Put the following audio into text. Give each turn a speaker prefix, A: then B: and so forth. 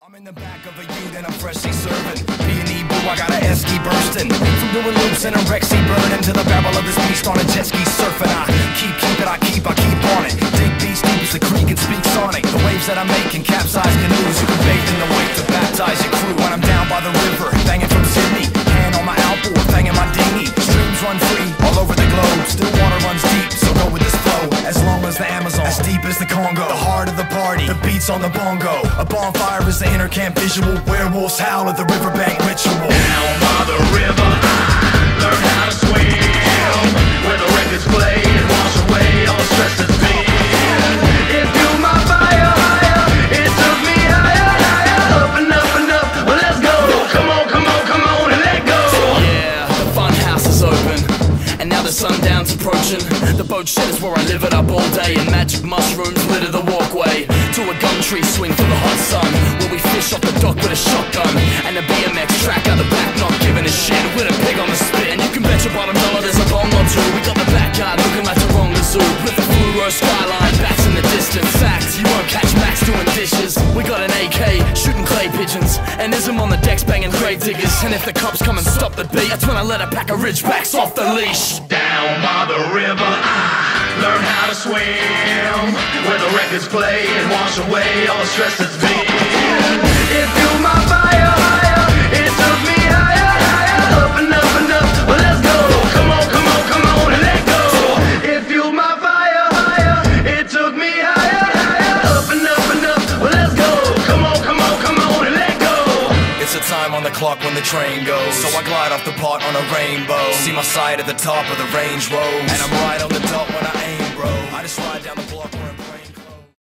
A: I'm in the back of a ute and I'm freshly serving B&E Boo, I got a Esky bursting from doing loops and a Rexy burning to the barrel of this beast on a jet ski surfing. I keep it, I keep on it. Dig beast deep as the creek and speak sonic. The waves that I'm making capsize canoes. You can bathe in the wake to baptize your crew. When I'm down by the river, banging from Sydney, hand on my outboard, banging my dinghy. Streams run free all over the globe. Still water runs deep, so go with this flow. As long as the Amazon, as deep as the Congo. The heart of the party, the beats on the bongo. A bonfire is the inner camp visual. Werewolves howl at the riverbank ritual.
B: Down by the river, I learned how to swim. Where the records play and wash away all the stress that's been. It fueled my fire higher, it took me higher, up and up and up. Well, let's go. Come on, come on, come on and let go.
C: Yeah, the fun house is open, and now the sundown's approaching. The boat shed is where I live it up all day, and magic mushrooms litter the walkway to a gum tree swing for the hot sun, where we fish off the dock with a shotgun and a BMX track out the back, not giving a shit, with a pig on the spit. And you can bet your bottom dollar there's a bomb or two. We got the backyard looking like Taronga Zoo, with the fluoro skyline, bats in the distance. Fact, you won't catch Max doing dishes. We got an AK shooting clay pigeons, and Ism on the decks banging grave diggers. And if the cops come and stop the beat, that's when I let a pack of ridgebacks off the leash.
B: Down by the river, I learned how to swim. Where the records play and wash away all the stress that's been. It fueled my fire higher, it took me higher, up and up and up. Well, let's go. Come on, come on, come on and let go. It fueled my fire higher, it took me higher, up and up and up. Well, let's go. Come on, come on, come on and let go.
A: It's a time on the clock when the train goes, so I glide off the pot on a rainbow. See my sight at the top of the range road, and I'm right on the top when I aim, bro. I just ride down the block.